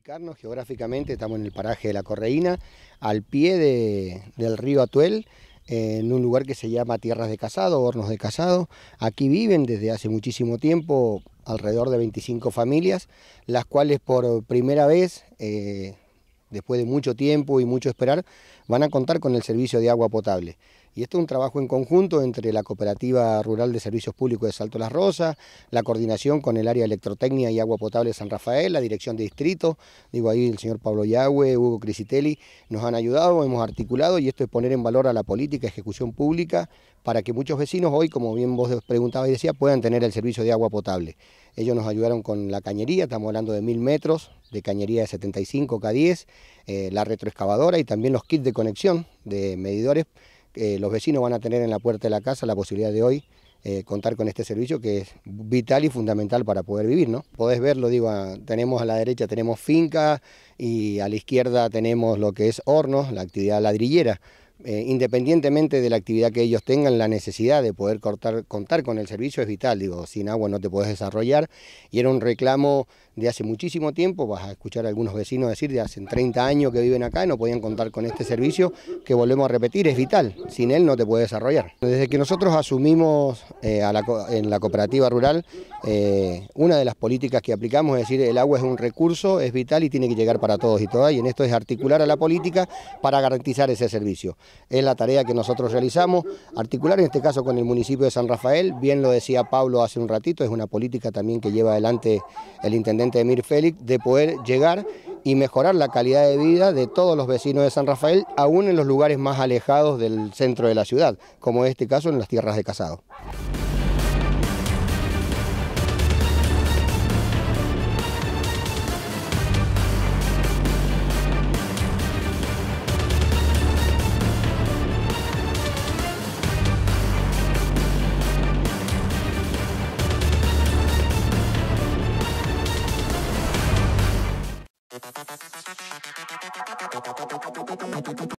ubicarnos geográficamente, estamos en el paraje de La Correína, al pie del río Atuel, en un lugar que se llama Tierras de Casado, Hornos de Casado. Aquí viven desde hace muchísimo tiempo alrededor de 25 familias, las cuales por primera vez, después de mucho tiempo y mucho esperar, van a contar con el servicio de agua potable. Y esto es un trabajo en conjunto entre la Cooperativa Rural de Servicios Públicos de Salto Las Rosas, la coordinación con el área de electrotecnia y agua potable de San Rafael, la dirección de distrito, digo ahí el señor Pablo Yagüe, Hugo Crisitelli, nos han ayudado, hemos articulado, y esto es poner en valor a la política, ejecución pública, para que muchos vecinos hoy, como bien vos preguntabas y decías, puedan tener el servicio de agua potable. Ellos nos ayudaron con la cañería, estamos hablando de 1000 metros de cañería de 75 K10, la retroexcavadora y también los kits de conexión de medidores. Los vecinos van a tener en la puerta de la casa la posibilidad de hoy contar con este servicio, que es vital y fundamental para poder vivir, ¿no? Podés verlo, digo, tenemos a la derecha tenemos finca y a la izquierda tenemos lo que es hornos, la actividad ladrillera. Independientemente de la actividad que ellos tengan, la necesidad de poder contar con el servicio es vital, digo, sin agua no te podés desarrollar, y era un reclamo de hace muchísimo tiempo. Vas a escuchar a algunos vecinos decir de hace 30 años que viven acá y no podían contar con este servicio, que volvemos a repetir, es vital, sin él no te puedes desarrollar. Desde que nosotros asumimos en la cooperativa rural, una de las políticas que aplicamos es decir, el agua es un recurso, es vital y tiene que llegar para todos y todas, y en esto es articular a la política para garantizar ese servicio. Es la tarea que nosotros realizamos, articular en este caso con el municipio de San Rafael, bien lo decía Pablo hace un ratito, es una política también que lleva adelante el intendente Emir Félix, de poder llegar y mejorar la calidad de vida de todos los vecinos de San Rafael, aún en los lugares más alejados del centro de la ciudad, como en este caso en las Tierras de Casado.